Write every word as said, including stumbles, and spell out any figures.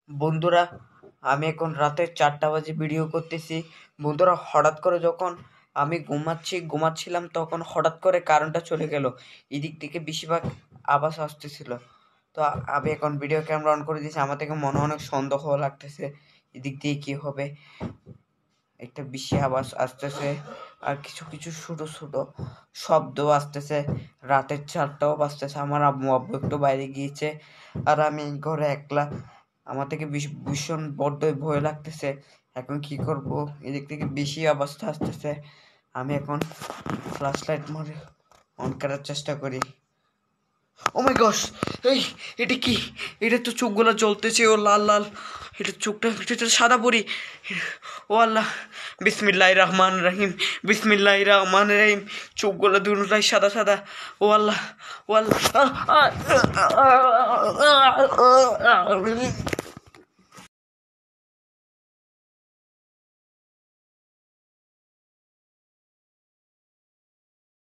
বন্ধুরা, আমি এখন রাতের চারটা বাজে ভিডিও করতেছি। বন্ধুরা, হঠাৎ করে যখন আমি ঘুমাচ্ছি ঘুমাচ্ছিলাম তখন হঠাৎ করে কারেন্টটা চলে গেল। এদিক থেকে বেশিরভাগ আওয়াজ আসতেছিল। তো আমি এখন ভিডিও ক্যামেরা অন করে দিয়েছি। আমার থেকে মনে অনেক সন্দেহ লাগতেছে এদিক দিয়ে কি হবে। একটা বেশি আওয়াজ আসতেছে আর কিছু কিছু ছোটো ছোটো শব্দ আসতেছে। রাতের চারটাও বাজতেছে। আমার আম্মু আব্বু একটু বাইরে গিয়েছে আর আমি এই ঘরে একলা। আমার থেকে ভীষণ বড্ডই ভয় লাগতেছে। এখন কি করব? এদিক থেকে বেশি অবস্থা আসতেছে। আমি এখন ফ্ল্যাশ লাইট মারে অন করার চেষ্টা করি। ও মাই গস, এই এটা কি? এটা তো চোখগুলো জ্বলতেছে ও লাল লাল। এটা চোখটা এটা সাদা পরি। ও আল্লাহ, বিসমিল্লাহির রহমান রহিম, বিসমিল্লাহির রহমান রহিম। চোখগুলো দুটোটাই সাদা সাদা। ও আল্লাহ, ও আল্লাহ।